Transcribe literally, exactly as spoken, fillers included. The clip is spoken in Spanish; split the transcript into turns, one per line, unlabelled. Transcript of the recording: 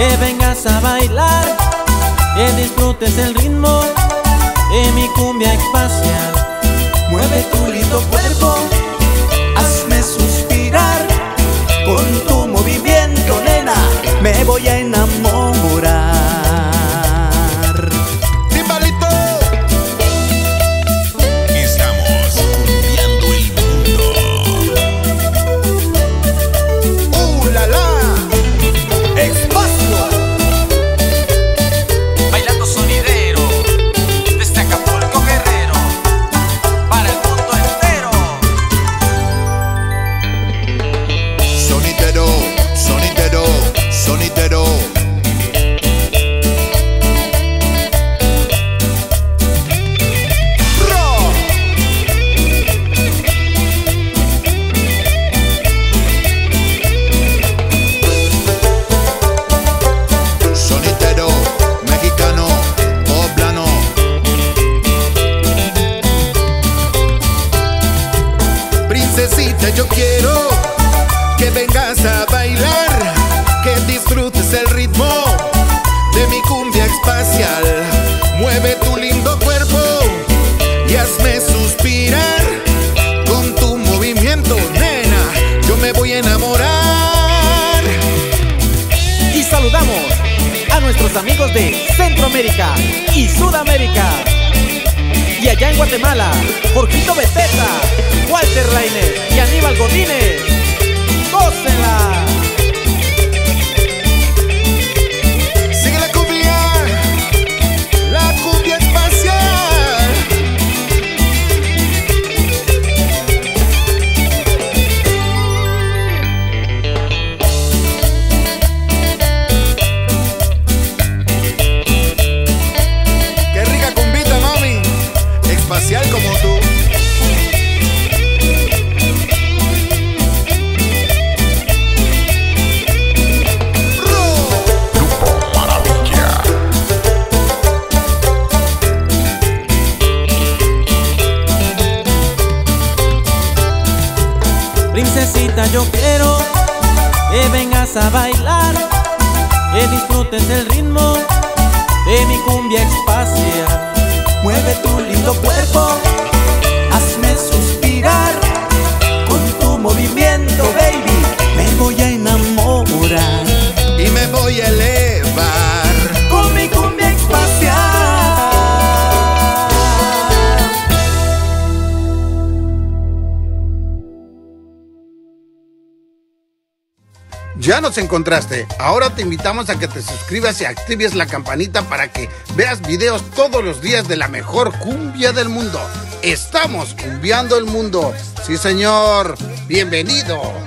que vengas a bailar, que disfrutes el ritmo de mi cumbia espacial.
Mueve tu lindo cuerpo, hazme suspirar, con tu movimiento, nena, me voy a enamorar.
¡Timbalito! Estamos cumbiando el mundo. ¡Uh, la, la! ¡Espacio!
Bailando sonidero, desde Acapulco, Guerrero, para el mundo entero.
Sonidero, sonidero, sonidero. Sonidero, mexicano, poblano. Princesita, yo quiero que vengas a bailar, que disfrutes el ritmo de mi cumbia espacial. Mueve tu lindo cuerpo y hazme suspirar, con tu movimiento, nena, yo me voy a enamorar.
Y saludamos a nuestros amigos de Centroamérica y Sudamérica. Y allá en Guatemala, Jorgito Beteta, Walter Rainer y Aníbal Godínez. ¡Gócenla!
Sigue la cumbia, la cumbia espacial. Qué rica cumbita, mami, espacial como tú.
Princesita, yo quiero que vengas a bailar, que disfrutes el ritmo de mi cumbia espacial.
Mueve tu lindo cuerpo, hazme suspirar, con tu movimiento, baby, me voy a enamorar.
Y me voy a elevar
Con mi cumbia espacial.
Ya nos encontraste. Ahora te invitamos a que te suscribas y actives la campanita para que veas videos todos los días de la mejor cumbia del mundo. Estamos cumbiando el mundo. Sí, señor. Bienvenido.